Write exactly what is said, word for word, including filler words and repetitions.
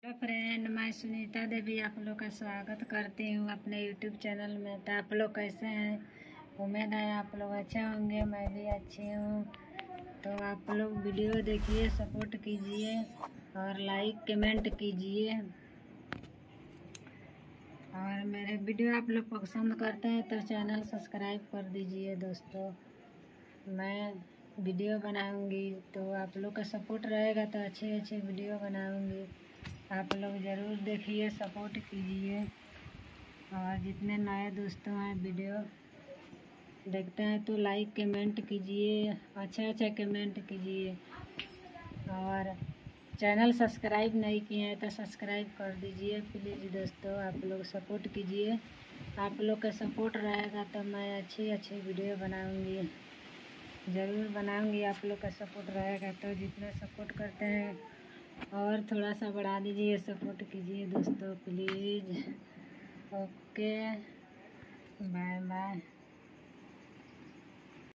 Hello friend, मैं सुनीता देवी आप लोग का स्वागत करती हूँ अपने यूट्यूब चैनल में। तो आप लोग कैसे हैं? उम्मीद है आप लोग अच्छे होंगे, मैं भी अच्छी हूँ। तो आप लोग वीडियो देखिए, सपोर्ट कीजिए और लाइक कमेंट कीजिए। और मेरे वीडियो आप लोग पसंद करते हैं तो चैनल सब्सक्राइब कर दीजिए दोस्तों। मैं वीडियो बनाऊंगी तो आप लोग का सपोर्ट रहेगा तो अच्छे अच्छे वीडियो बनाऊंगी। आप लोग ज़रूर देखिए, सपोर्ट कीजिए। और जितने नए दोस्तों हैं वीडियो देखते हैं तो लाइक कमेंट कीजिए, अच्छे अच्छे कमेंट कीजिए। और चैनल सब्सक्राइब नहीं किए हैं तो सब्सक्राइब कर दीजिए प्लीज़ दोस्तों। आप लोग सपोर्ट कीजिए, आप लोग का सपोर्ट रहेगा तो मैं अच्छी अच्छी वीडियो बनाऊंगी, ज़रूर बनाऊंगी। आप लोग का सपोर्ट रहेगा तो जितना सपोर्ट करते हैं और थोड़ा सा बढ़ा दीजिए, सपोर्ट कीजिए दोस्तों प्लीज़। Okay, bye bye.